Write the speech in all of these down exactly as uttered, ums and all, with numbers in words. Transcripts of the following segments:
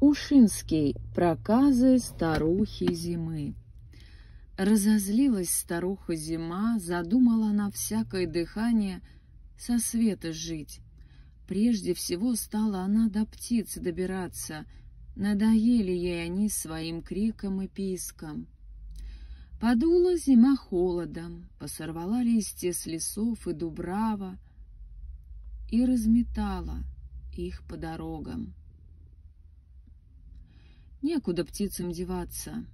Ушинский. Проказы старухи зимы. Разозлилась старуха зима, задумала она всякое дыхание со света жить. Прежде всего стала она до птиц добираться, надоели ей они своим криком и писком. Подула зима холодом, посорвала листья с лесов и дубрава и разметала их по дорогам. Некуда птицам деваться.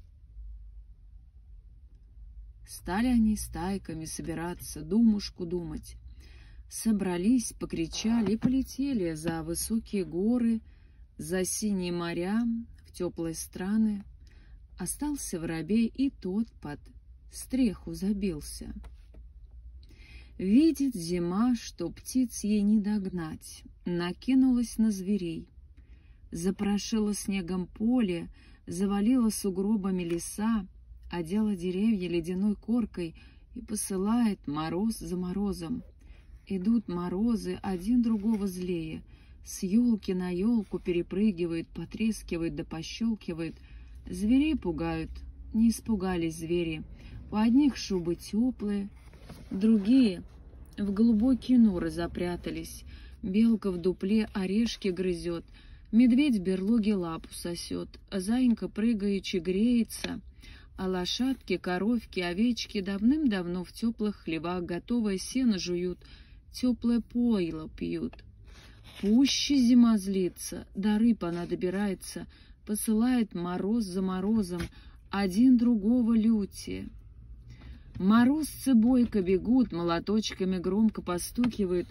Стали они стайками собираться, думушку думать. Собрались, покричали и полетели за высокие горы, за синие моря, в теплые страны. Остался воробей, и тот под стреху забился. Видит зима, что птиц ей не догнать, накинулась на зверей. Запорошила снегом поле, завалила сугробами леса, одела деревья ледяной коркой и посылает мороз за морозом. Идут морозы, один другого злее, с елки на елку перепрыгивает, потрескивает да пощелкивает. Зверей пугают, не испугались звери. У одних шубы теплые, другие в глубокие норы запрятались. Белка в дупле орешки грызет, медведь в берлоге лапу сосет, заинька прыгаючи греется, а лошадки, коровки, овечки давным-давно в теплых хлевах готовое сено жуют, теплое пойло пьют. Пуще зима злится, до рыб она добирается, посылает мороз за морозом, один другого лютие. Морозцы бойко бегут, молоточками громко постукивают,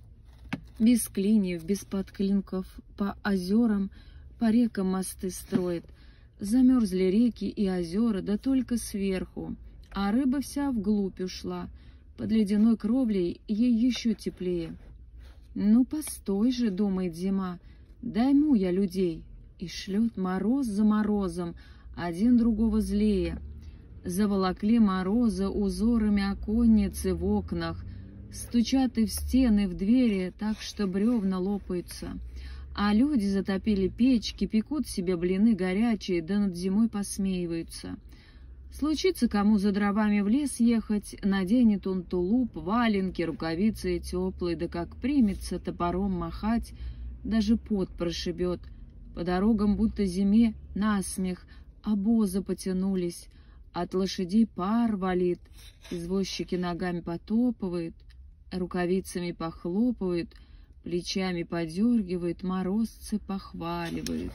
без клиньев, без подклинков, по озерам, по рекам мосты строят. Замерзли реки и озера, да только сверху, а рыба вся вглубь ушла, под ледяной кровлей ей еще теплее. Ну, постой же, думает зима, дайму я людей, и шлет мороз за морозом, один другого злее. Заволокли мороза узорами оконницы в окнах, стучат и в стены, в двери, так что бревна лопаются. А люди затопили печки, пекут себе блины горячие, да над зимой посмеиваются. Случится кому за дровами в лес ехать, наденет он тулуп, валенки, рукавицы теплые, да как примется топором махать, даже пот прошибет. По дорогам будто зиме насмех, обозы потянулись, от лошадей пар валит, извозчики ногами потопывают, рукавицами похлопывают, плечами подергивает, морозцы похваливает.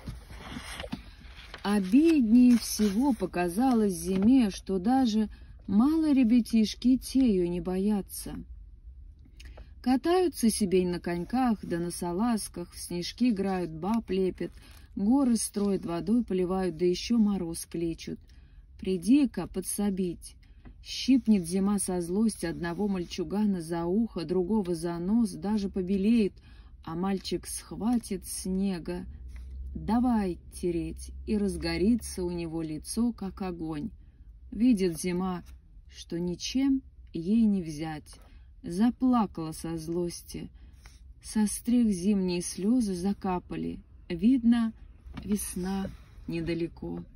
Обиднее всего показалось зиме, что даже малые ребятишки тею не боятся. Катаются себе на коньках да на салазках, в снежки играют, баб лепят, горы строят, водой поливают, да еще мороз кличут. Приди-ка подсобить. Щипнет зима со злости одного мальчугана за ухо, другого за нос, даже побелеет, а мальчик схватит снега, давай тереть, и разгорится у него лицо, как огонь. Видит зима, что ничем ей не взять, заплакала со злости, со стрих зимние слезы закапали, видно, весна недалеко.